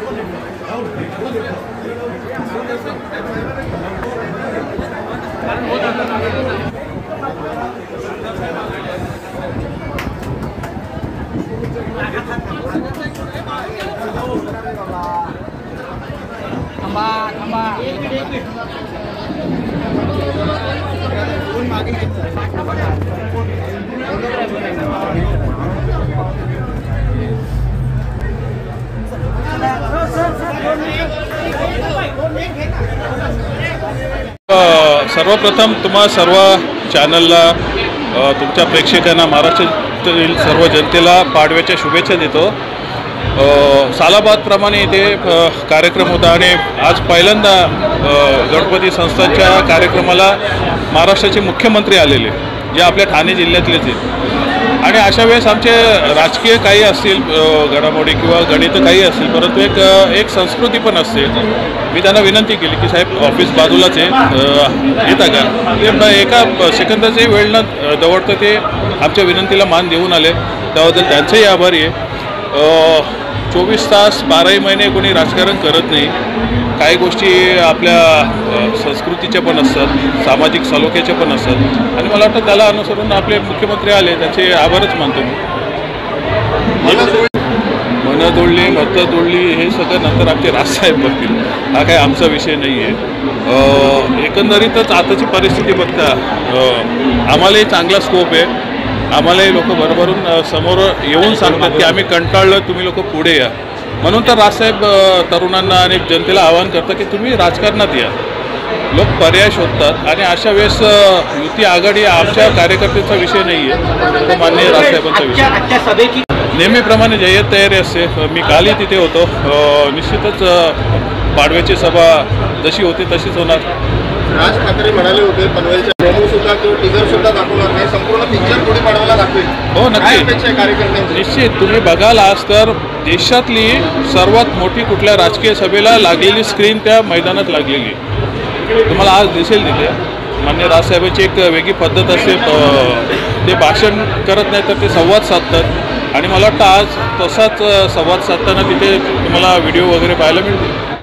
सर्वप्रथम तुम्हा सर्व चॅनलला तुमच्या प्रेक्षकांना महाराष्ट्रातील सर्व जनतेला पाडव्याच्या शुभेच्छा देतो। सालाबादप्रमाणे इथे कार्यक्रम होता आणि आज पहिल्यांदा गणपती संस्थांच्या कार्यक्रमाला महाराष्ट्राचे मुख्यमंत्री आलेले जे आपल्या ठाणे जिल्ह्यातलेच आहेत आणि अशा वेळेस आमचे राजकीय काही असतील घडामोडी किंवा गणित काही असतील परंतु एक संस्कृती पण असते। मी त्यांना विनंती केली की साहेब ऑफिस बाजूलाच आहे येता का ते एका सेकंदाची वेळ न दवडतं ते आमच्या विनंतीला मान देऊन आले त्याबद्दल त्यांचेही आभारी आहे। 24 तास 12 महिने कोणी राजकारण करत नाही। काही गोष्टी आपल्या संस्कृतीच्या पण असतात सामाजिक सलोख्याच्या पण असतात आणि मला वाटतं त्याला अनुसरून आपले मुख्यमंत्री आले त्याचे आभारच मानतो मी। मनं जोडली मतं जोडली हे सगळं नंतर आमचे राजसाहेब बघतील हा काही आमचा विषय नाही आहे। एकंदरीतच आताची परिस्थिती बघता आम्हालाही चांगला स्कोप आहे। आम्हालाही लोक भरभरून समोर येऊन सांगतात की आम्ही कंटाळलो तुम्ही लोक पुढे या म्हणून तर राजसाहेब तरुणांना आणि जनतेला आवाहन करतात की तुम्ही राजकारणात या। लोक पर्याय शोधतात आणि अशा वेळेस युती आघाडी आमच्या कार्यकर्त्यांचा विषय नाही आहे तो माननीय राजसाहेबांचा विषय। नेहमीप्रमाणे जय्यत तयारी असते। मी कालही तिथे होतो। निश्चितच पाडव्याची सभा जशी होती तशीच होणार। राज ठाकरे म्हणाले होते पनवेलच्या प्रोमो सुद्धा किंवा टीजर सुद्धा दाखवणार नाही संपूर्ण पिक्चर पुढे पाडवायला दाखवेल। हो नक्की कार्यकर्त्यांची निश्चित तुम्ही बघाल आज तर देशातली सर्वात मोठी कुठल्या राजकीय सभेला लागलेली स्क्रीन त्या मैदानात लागलेली तुम्हाला आज दिसेल। तिथे माननीय राजसाहेबांची एक वेगळी पद्धत असते ते भाषण करत नाही तर ते संवाद साधतात आणि मला वाटतं आज तसाच संवाद साधताना तिथे तुम्हाला व्हिडिओ वगैरे पाहायला मिळतील।